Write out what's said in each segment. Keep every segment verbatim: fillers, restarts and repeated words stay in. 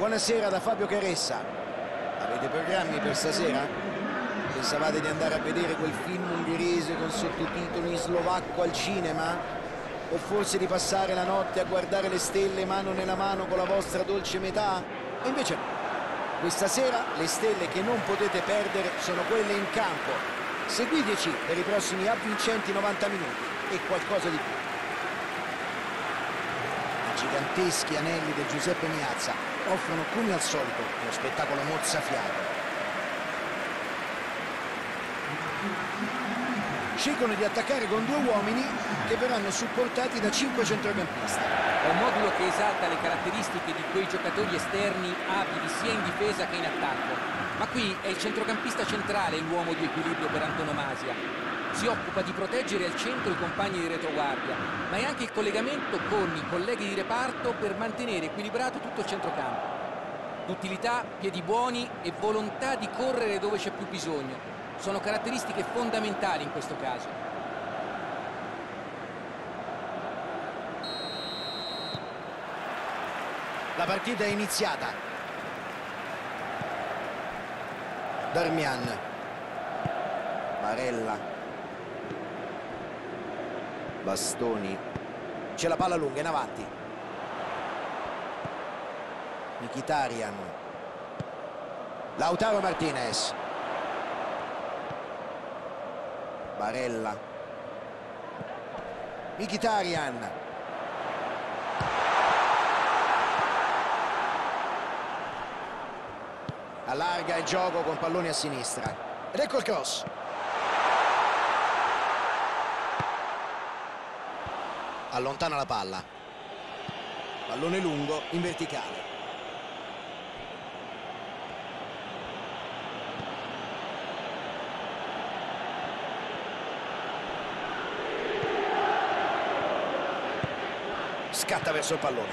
Buonasera da Fabio Caressa. Avete programmi per stasera? Pensavate di andare a vedere quel film ungherese con sottotitoli in slovacco al cinema? O forse di passare la notte a guardare le stelle mano nella mano con la vostra dolce metà? E invece no. Questa sera le stelle che non potete perdere sono quelle in campo. Seguiteci per i prossimi avvincenti novanta minuti e qualcosa di più. I giganteschi anelli del Giuseppe Meazza offrono come al solito uno spettacolo mozzafiato. Scelgono di attaccare con due uomini che verranno supportati da cinque centrocampisti. È un modulo che esalta le caratteristiche di quei giocatori esterni abili sia in difesa che in attacco. Ma qui è il centrocampista centrale l'uomo di equilibrio per antonomasia. Si occupa di proteggere al centro i compagni di retroguardia, ma è anche il collegamento con i colleghi di reparto per mantenere equilibrato tutto il centrocampo. Duttilità, piedi buoni e volontà di correre dove c'è più bisogno sono caratteristiche fondamentali in questo caso. La partita è iniziata. Darmian. Barella. Bastoni. C'è la palla lunga in avanti. Mkhitaryan. Lautaro Martinez. Barella. Mkhitaryan. Allarga il gioco con palloni a sinistra. Ed ecco il cross. Allontana la palla. Pallone lungo in verticale. Scatta verso il pallone.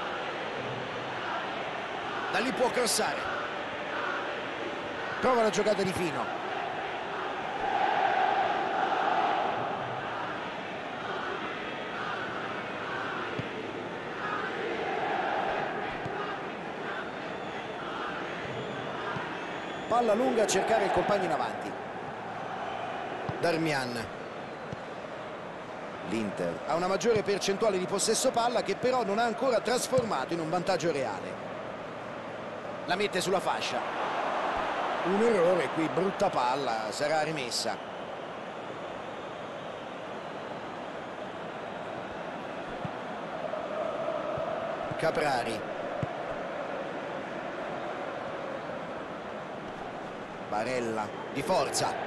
Da lì può crossare. Prova la giocata di fino. Palla lunga a cercare il compagno in avanti. Darmian. L'Inter ha una maggiore percentuale di possesso palla che però non ha ancora trasformato in un vantaggio reale. La mette sulla fascia. Un errore qui, brutta palla, sarà rimessa. Caprari. Barella, di forza.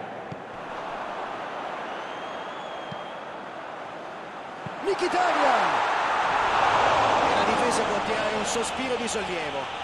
Mkhitaryan! E la difesa può tirare un sospiro di sollievo.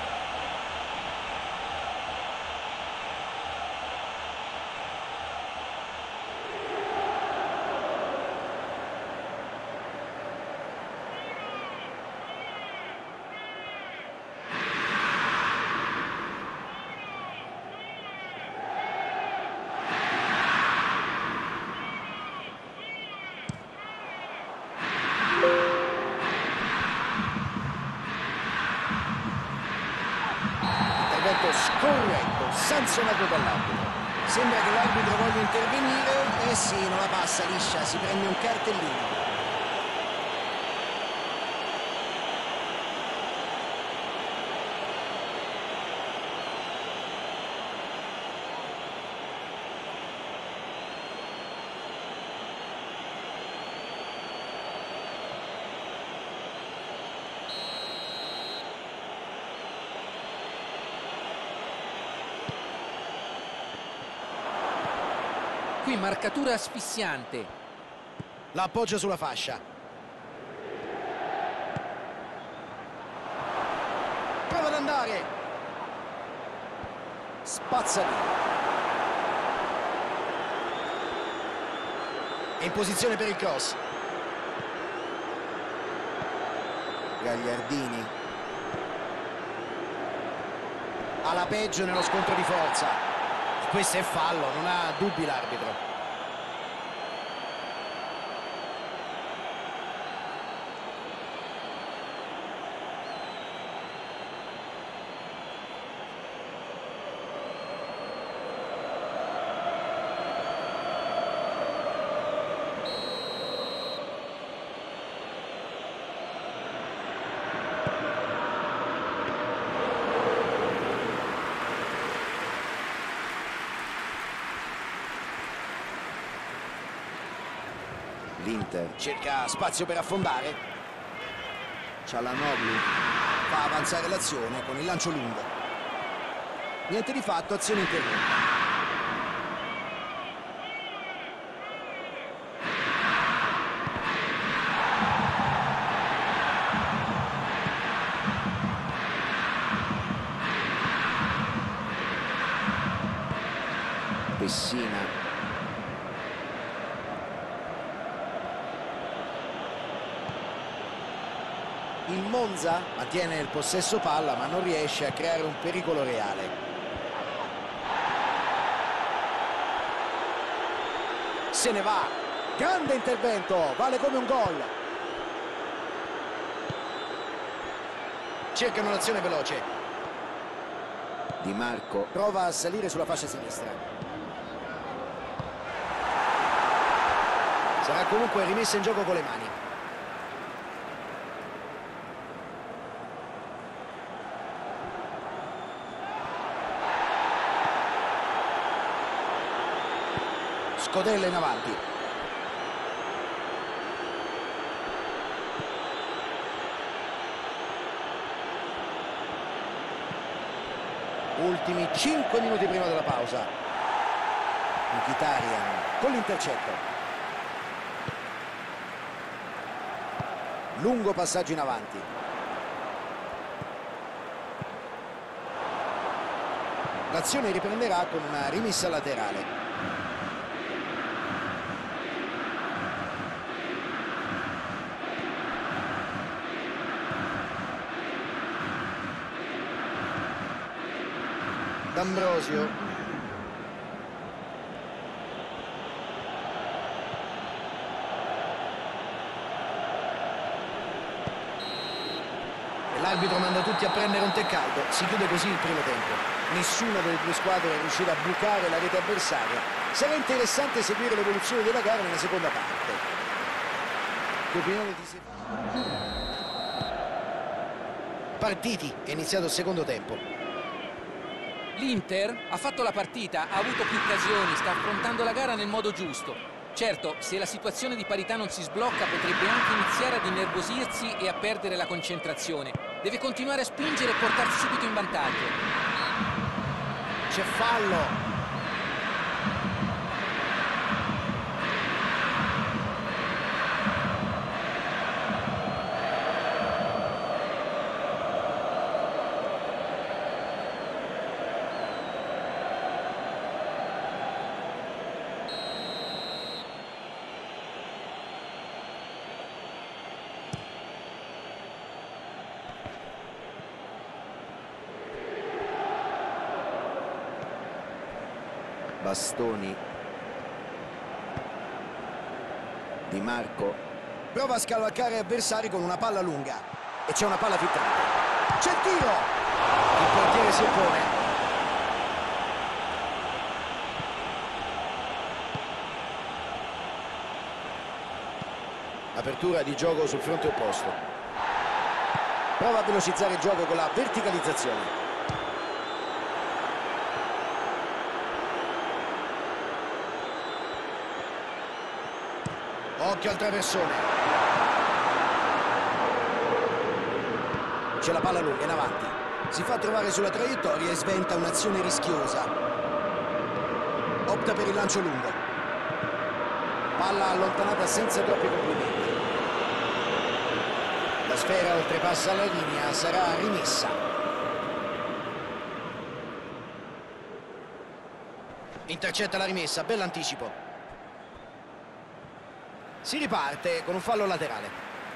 Scorretto, sanzionato dall'arbitro. Sembra che l'arbitro voglia intervenire. Eh sì, non la passa liscia, si prende un cartellino. Qui marcatura asfissiante. La appoggia sulla fascia. Prova ad andare. Spazza via. È in posizione per il cross. Gagliardini. Ha la peggio nello scontro di forza. Questo è fallo, non ha dubbi l'arbitro. L'Inter cerca spazio per affondare. Çalhanoğlu fa avanzare l'azione con il lancio lungo. Niente di fatto, azione interrotta. Pessina. Il Monza mantiene il possesso palla ma non riesce a creare un pericolo reale. Se ne va, grande intervento, vale come un gol. Cercano un'azione veloce. Di Marco prova a salire sulla fascia sinistra. Sarà comunque rimessa in gioco con le mani. Scodella in avanti. Ultimi cinque minuti prima della pausa. Mkhitaryan con l'intercetto. Lungo passaggio in avanti. L'azione riprenderà con una rimessa laterale. D'Ambrosio. E l'arbitro manda tutti a prendere un tè caldo. Si chiude così il primo tempo. Nessuna delle due squadre riuscirà a bucare la rete avversaria. Sarà interessante seguire l'evoluzione della gara nella seconda parte. Che opinione ti sei? Partiti, è iniziato il secondo tempo. L'Inter ha fatto la partita, ha avuto più occasioni, sta affrontando la gara nel modo giusto. Certo, se la situazione di parità non si sblocca, potrebbe anche iniziare ad innervosirsi e a perdere la concentrazione. Deve continuare a spingere e portarsi subito in vantaggio. C'è fallo. Bastoni. Di Marco prova a scavalcare avversari con una palla lunga e c'è una palla filtrante. C'è il tiro, il portiere si oppone. Apertura di gioco sul fronte opposto. Prova a velocizzare il gioco con la verticalizzazione. Occhio al traversone. C'è la palla lunga in avanti. Si fa trovare sulla traiettoria e sventa un'azione rischiosa. Opta per il lancio lungo. Palla allontanata senza troppi complimenti. La sfera oltrepassa la linea, sarà rimessa. Intercetta la rimessa, bell'anticipo. Si riparte con un fallo laterale.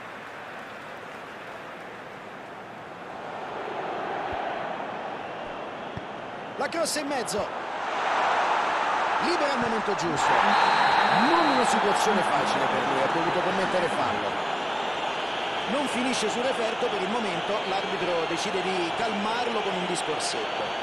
La cross in mezzo. Libera al momento giusto. Non una situazione facile per lui, ha dovuto commettere fallo. Non finisce sul referto per il momento, l'arbitro decide di calmarlo con un discorsetto.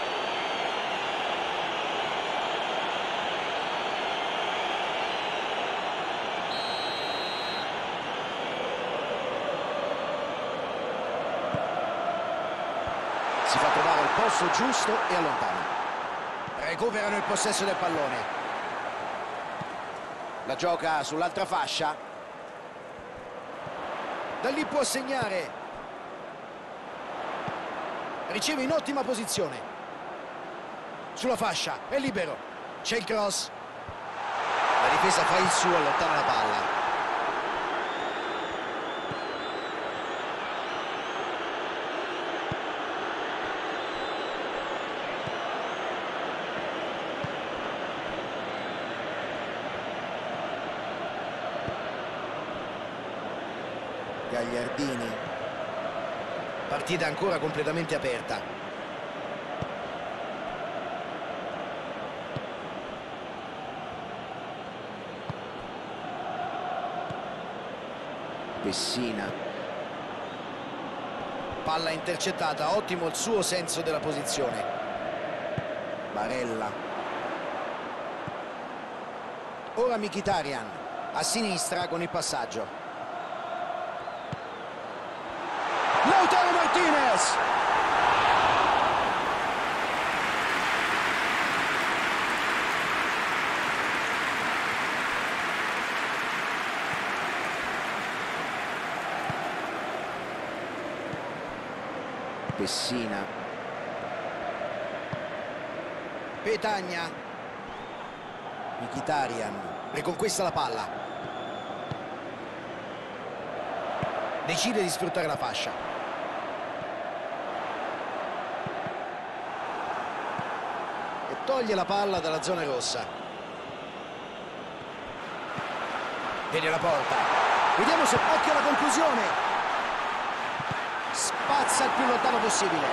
Si fa trovare il posto giusto e allontana. Recuperano il possesso del pallone. La gioca sull'altra fascia. Da lì può segnare. Riceve in ottima posizione. Sulla fascia, è libero. C'è il cross. La difesa fa il suo, allontana la palla. Gagliardini. Partita ancora completamente aperta. Pessina. Palla intercettata, ottimo il suo senso della posizione. Barella. Ora Mkhitaryan a sinistra con il passaggio. Lautaro Martinez. Pessina. Petagna. Mkhitaryan riconquista la palla. Decide di sfruttare la fascia. E toglie la palla dalla zona rossa. Vede la porta. Vediamo se occhio alla conclusione. Spazza il più lontano possibile.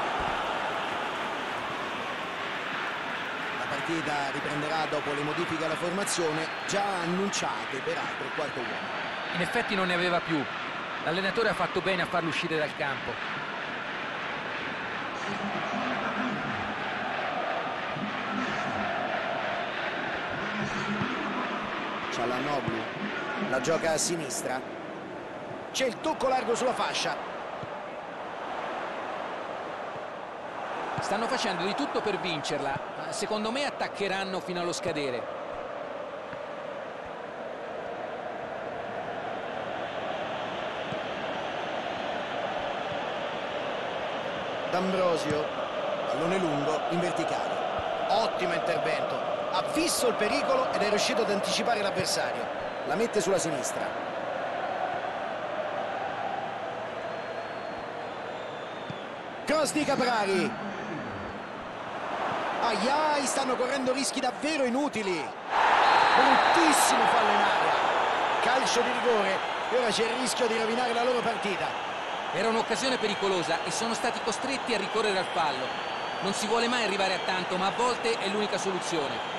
La partita riprenderà dopo le modifiche alla formazione già annunciate peraltro il quarto uomo. In effetti non ne aveva più. L'allenatore ha fatto bene a farlo uscire dal campo. Çalhanoğlu la gioca a sinistra. C'è il tocco largo sulla fascia. Stanno facendo di tutto per vincerla. Secondo me attaccheranno fino allo scadere. D'Ambrosio, pallone lungo in verticale. Ottimo intervento. Ha visto il pericolo ed è riuscito ad anticipare l'avversario. La mette sulla sinistra. Cross di Caprari. Ai ai, stanno correndo rischi davvero inutili. Bruttissimo fallo in aria. Calcio di rigore e ora c'è il rischio di rovinare la loro partita. Era un'occasione pericolosa e sono stati costretti a ricorrere al fallo. Non si vuole mai arrivare a tanto, ma a volte è l'unica soluzione.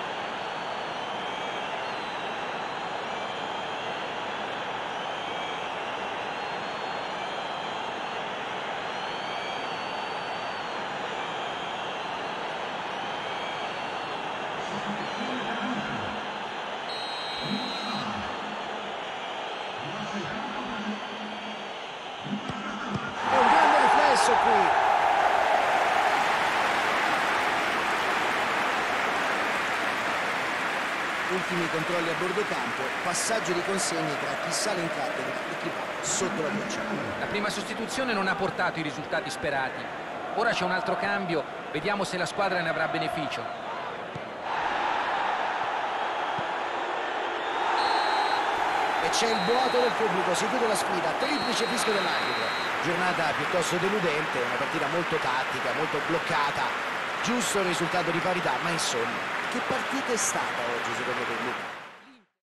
È un grande riflesso qui. Ultimi controlli a bordo campo, passaggio di consegne tra chi sale in cattedra e chi va sotto la doccia. La prima sostituzione non ha portato i risultati sperati. Ora c'è un altro cambio, vediamo se la squadra ne avrà beneficio. E c'è il boato del pubblico, si chiude la sfida, triplice fischio dell'arbitro. Giornata piuttosto deludente, una partita molto tattica, molto bloccata, giusto il risultato di parità, ma insomma, che partita è stata oggi secondo te, Luca?